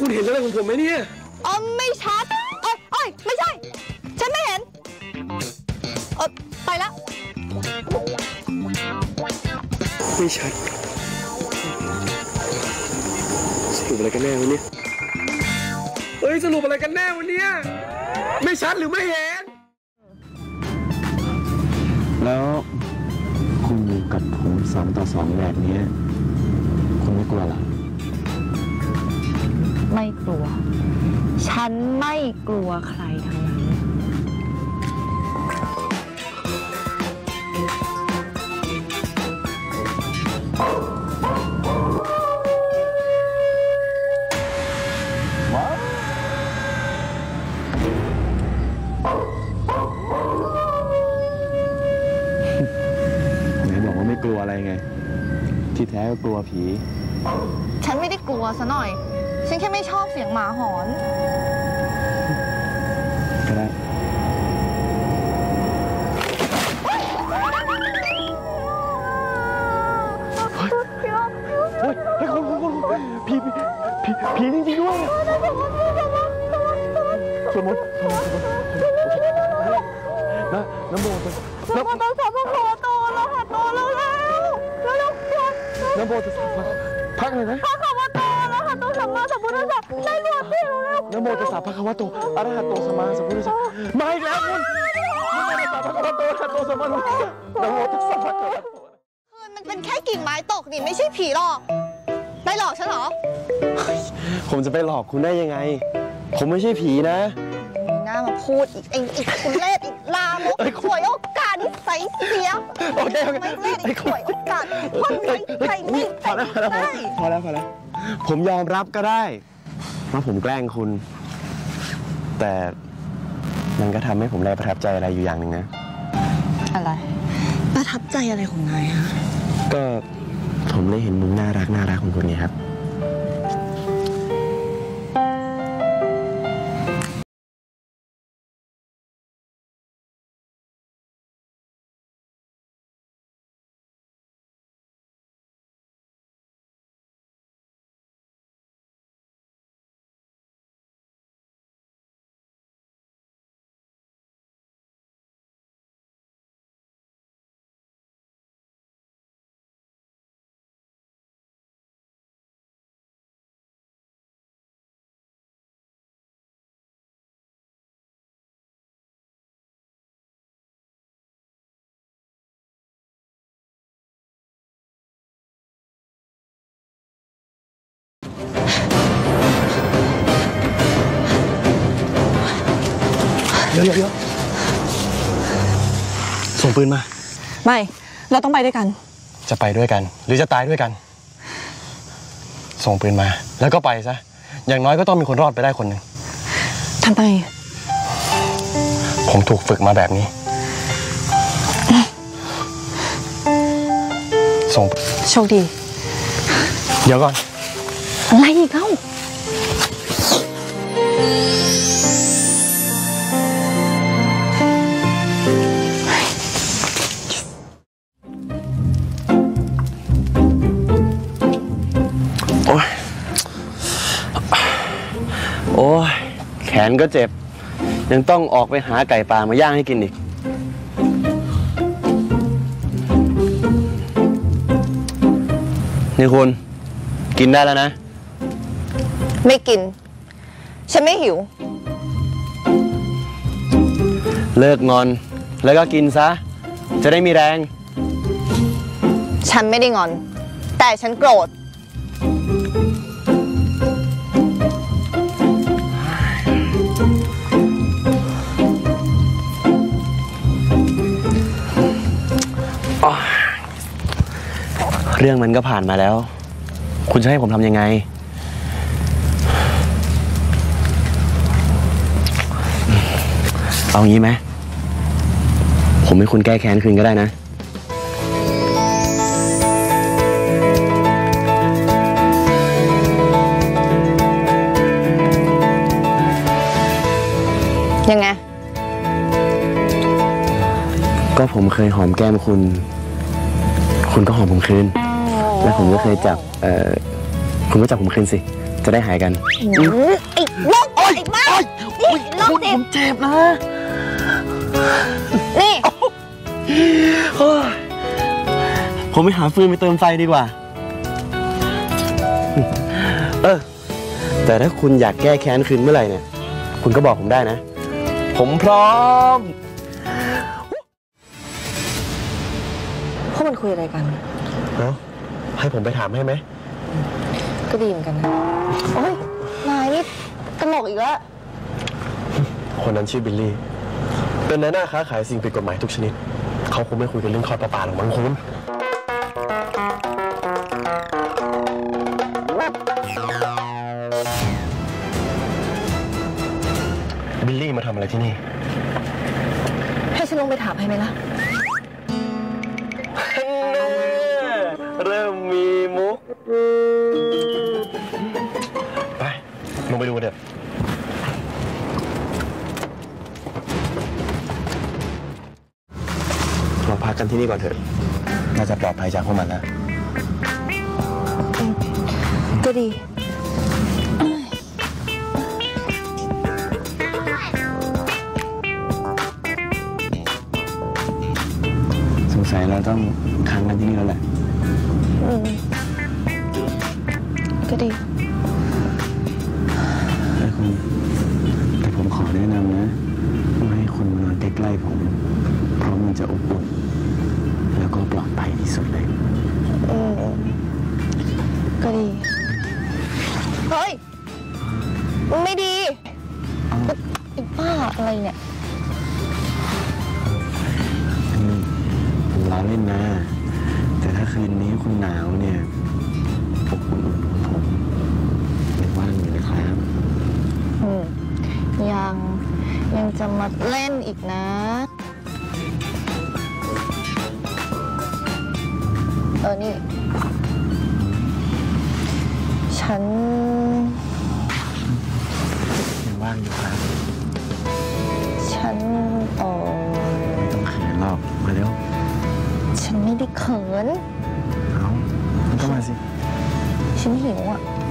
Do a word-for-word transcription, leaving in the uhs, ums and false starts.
คุณเห็นอะไรของผมไหมเนี่ยอ๋อไม่ชัดเอ้ยเอ้ยไม่ใช่ฉันไม่เห็นเออไปละไม่ชัดสรุปอะไรกันแน่วันนี้เฮ้ยสรุปอะไรกันแน่วันนี้ไม่ชัดหรือไม่เห็นแล้วคุณอยู่กับผมสองต่อสองแบบนี้คุณไม่กลัวหรอไม่กลัวฉันไม่กลัวใครทั้งนั้นไหนบอกว่าไม่กลัวอะไรไงที่แท้ก็กลัวผีฉันไม่ได้กลัวซะหน่อยฉันแค่ไม่ชอบเสียงหมาหอนก็ได้เฮ้ยเฮ้ยเฮ้ยคุณคุณคุณผีผีผีจริงๆด้วยสมมติสมมตินะน้ำโมจะน้ำโมจะสับพะโตแล้วค่ะโตแล้วแล้วแล้วน้ำโมจะสับพักเลยนะพักคำว่าโตแล้วค่ะโตสัมมาสัมพุทธัสสะได้รวดเดียวแล้วน้ำโมจะสับพักคำว่าโตอะระหะโตสัมมาสัมพุทธัสสะมาอีกแล้วคุณน้ำโมจะสับพักคำว่าโตอะระหะโตสัมมาสัมพุทธัสสะน้ำโมจะสับพักคำว่าโตคือมันเป็นแค่กิ่งไม้ตกนี่ไม่ใช่ผีหรอกไปหลอกฉันเหรอผมจะไปหลอกคุณได้ยังไงผมไม่ใช่ผีนะมีหน้ามาพูดอีกเองอีกคุณเล่ห์อีกลามกฉวยโอกาสนิสัยเสียโอเคโอเคไม่เล่ห์อีกฉวยโอกาสคนใส่ใส่ไม่พอแล้วพอแล้วพอแล้วพอแล้วผมยอมรับก็ได้ว่าผมแกล้งคุณแต่มันก็ทำให้ผมได้ประทับใจอะไรอยู่อย่างหนึ่งนะอะไรประทับใจอะไรของนายฮะก็ผมได้เห็นมุมน่ารักน่ารักของคุณไงครับเดี๋ยวเดี๋ยวส่งปืนมาไม่เราต้องไปด้วยกันจะไปด้วยกันหรือจะตายด้วยกันส่งปืนมาแล้วก็ไปซะอย่างน้อยก็ต้องมีคนรอดไปได้คนหนึ่งทำไมผมถูกฝึกมาแบบนี้ส่งโชคดีเดี๋ยวก่อนอะไรอีกเล่าโอ้ยโอ้ยแขนก็เจ็บยังต้องออกไปหาไก่ป่ามาย่างให้กินอีกนี่คุณกินได้แล้วนะไม่กินฉันไม่หิวเลิกงอนแล้วก็กินซะจะได้มีแรงฉันไม่ได้งอนแต่ฉันโกรธเรื่องมันก็ผ่านมาแล้วคุณจะให้ผมทำยังไงเอางี้ไหมผมให้คุณแก้แค้นคืนก็ได้นะยังไงก็ผมเคยหอมแก้มคุณคุณก็หอมผมคืนแล้วผมก็เคยจับเอ่อคุณก็จับผมคืนสิจจะได้หายกันไอ้โรคไอ้บ้านี่โรคจิตเจ็บนะนี่ผมไปหาฟืนไปเติมไฟดีกว่า เออ แต่ถ้าคุณอยากแก้แค้นคืนเมื่อไหร่เนี่ย คุณก็บอกผมได้นะ ผมพร้อมพวกมันคุยอะไรกันเนาะให้ผมไปถามให้ไหมก็ดีเหมือนกันนะโอ้ยนายนี่ตลกอีกแล้วคนนั้นชื่อบิลลี่ เป็นนายหน้าค้าขายสิ่งผิดกฎหมายทุกชนิด เขาคงไม่คุยกันเรื่องทอดปลาปลาหรอกมั้งคุณบิลลี่มาทำอะไรที่นี่ให้ฉันลงไปถามให้ไหมล่ะเริ่มมีมุก ไป ลงไปดูเดี๋ยวเราพักกันที่นี่ก่อนเถอะ น่าจะปลอดภัยจากพวกมันนะก็ดีสงสัยเราต้องค้างกันที่นี่แล้วแหละอืมก็ดีแต่คุณแต่ผมขอแนะนำนะว่าให้คุณนอนใกล้ๆผม เพราะมันจะอบอุ่นแล้วก็ปลอดภัยที่สุดเลยอืมก็ดี เฮ้ย ไม่ดีไอ้บ้าอะไรเนี่ยผมล้อเล่นนะ แต่ถ้าคืนนี้คุณหนาวเนี่ยอบอุ่นของผมยังว่างอยู่นะครับอืมยังยังจะมาเล่นอีกนะ เออ นี่ ฉันยังว่างอยู่ครับฉันเออไม่ต้องเขินหรอกมาเร็วฉันไม่ได้เขินเอามันก็มาสิฉันหิวอ่ะเ